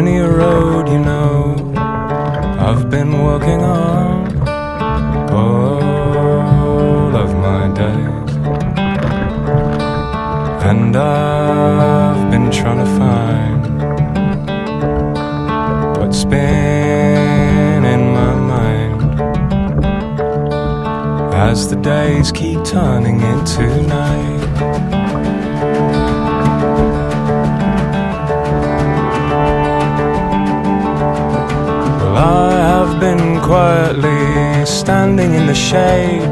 many a road, you know, I've been walking on all of my days, and I've been trying to find what's been in my mind as the days keep turning into night. I have been quietly standing in the shade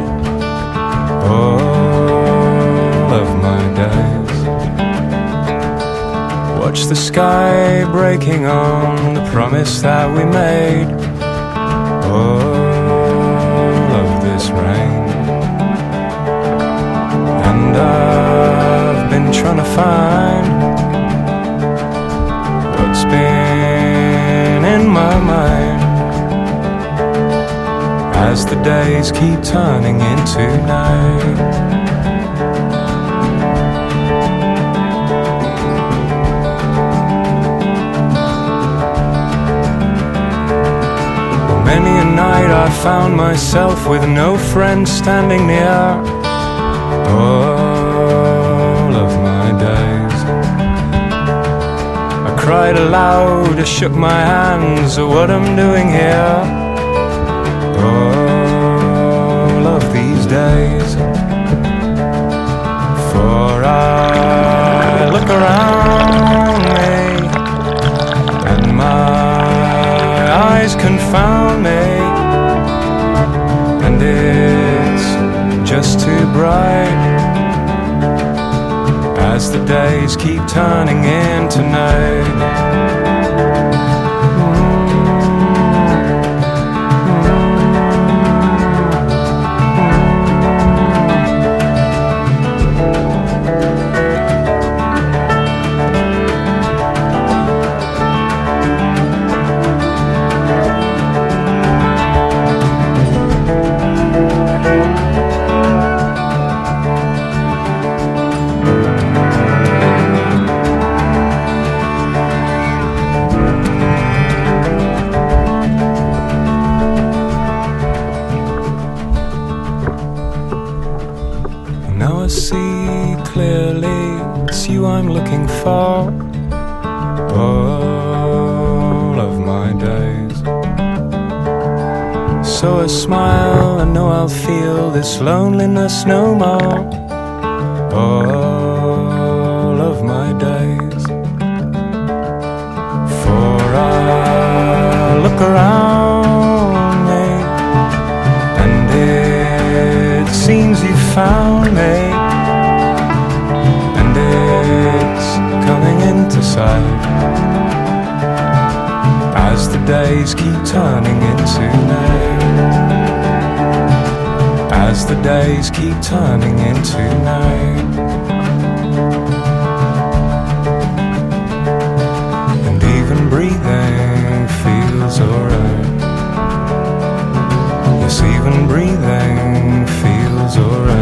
all of my days. Watch the sky breaking on the promise that we made. All of this rain, and I've been trying to find what's been in my mind as the days keep turning into night. Many a night I found myself with no friend standing near all of my days. I cried aloud, I shook my hands at what I'm doing here all of these days. For I look around me and my eyes confound me, and it's just too bright as the days keep turning into night. Now I see clearly it's you I'm looking for all of my days. So I smile, I know I'll feel this loneliness no more all of my days. For I look around me and it seems you found me, and it's coming into sight as the days keep turning into night, as the days keep turning into night. And even breathing feels alright. Yes, even breathing feels alright.